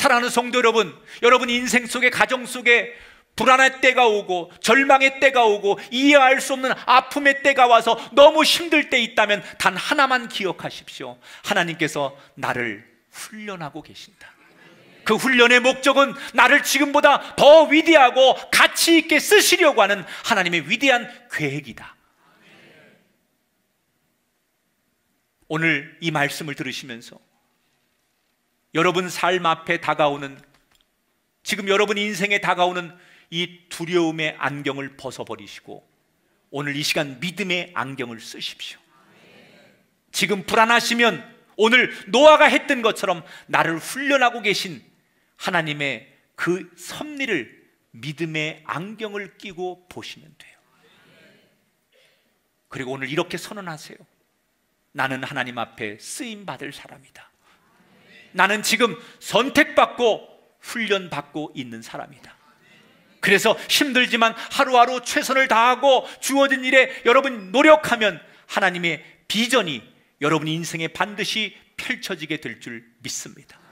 사랑하는 성도 여러분, 여러분 인생 속에, 가정 속에 불안할 때가 오고 절망의 때가 오고 이해할 수 없는 아픔의 때가 와서 너무 힘들 때 있다면 단 하나만 기억하십시오. 하나님께서 나를 훈련하고 계신다. 그 훈련의 목적은 나를 지금보다 더 위대하고 가치 있게 쓰시려고 하는 하나님의 위대한 계획이다. 오늘 이 말씀을 들으시면서 여러분 삶 앞에 다가오는, 지금 여러분 인생에 다가오는 이 두려움의 안경을 벗어버리시고 오늘 이 시간 믿음의 안경을 쓰십시오. 지금 불안하시면 오늘 노아가 했던 것처럼 나를 훈련하고 계신 하나님의 그 섭리를 믿음의 안경을 끼고 보시면 돼요. 그리고 오늘 이렇게 선언하세요. 나는 하나님 앞에 쓰임받을 사람이다. 나는 지금 선택받고 훈련받고 있는 사람이다. 그래서 힘들지만 하루하루 최선을 다하고 주어진 일에 여러분 노력하면 하나님의 비전이 여러분 인생에 반드시 펼쳐지게 될 줄 믿습니다.